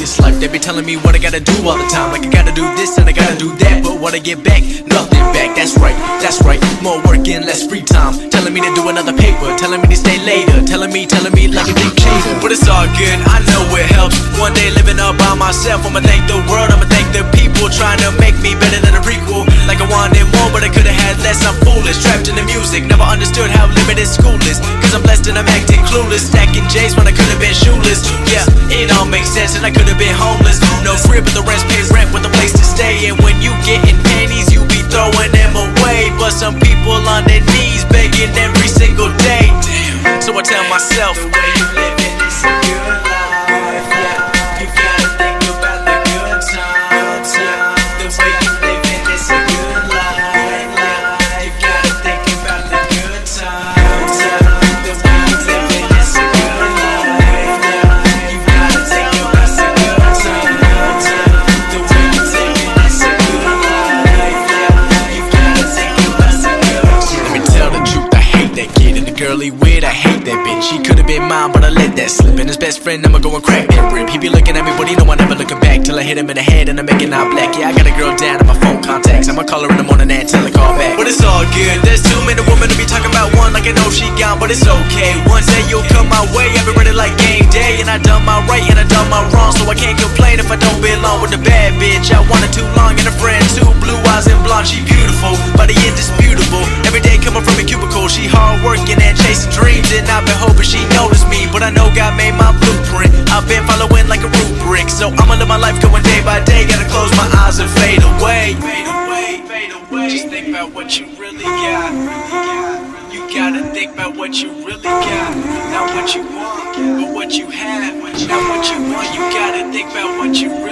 this life. They be telling me what I gotta do all the time, like I gotta do this and I gotta do that. But what I get back, nothing back. That's right, more work and less free time. Telling me to do another paper, telling me to stay later, telling me like a big chaser. But it's all good, I know it helps. One day living up by myself, I'ma thank the world, I'ma thank the people trying to make me better than a prequel. Like I wanted more, but I could've had less. I'm foolish, trapped in the music, never understood how limited school is. Cause I'm blessed and I'm acting clueless, stacking J's when I could've been shoeless. Yeah, it all makes sense and I could've been homeless. No crib but the rest pays rent with a place to stay. And when you getting pennies, you be throwing them away. But some people on their knees begging every single day. So I tell myself, the way you living is a good life. Yeah, you gotta think about the good times. Yeah, the way you living is a good life. Yeah, you gotta think about the good times. The way you living is a good life. Yeah, you gotta think about the good times. The way you living is a good life. Yeah, you gotta think about the good times. Let me tell the truth, I hate that kid and the girl he with, I hate that bitch. She could've been mine, but I let that slip. And his best friend, I'ma go and crack that rib. He be looking at me, but he know I never looking back. Till I hit him in the head and I make it out black. Yeah, I got a girl down in my phone contacts. I'ma call her in the morning and tell her call back. But it's all good, there's too many women to be talking about one like I know she gone, but it's okay. One day you'll come my way, I be ready like game day. And I done my right and I done my wrong, so I can't complain if I don't belong with the bad bitch. I wanted too long and a friend too, blue eyes and blonde, she beautiful, body indisputable. Every day coming from a cubicle, she hard working and chasing dreams. And I've been hoping she noticed me, but I know God made my blueprint. I've been following like a rubric, so I'ma live my life going day by day. Gotta close my eyes and fade away. Fade away, fade away. Just think about what you really got. You gotta think about what you really got. Not what you want, but what you have. Not what you want, you gotta think about what you really got.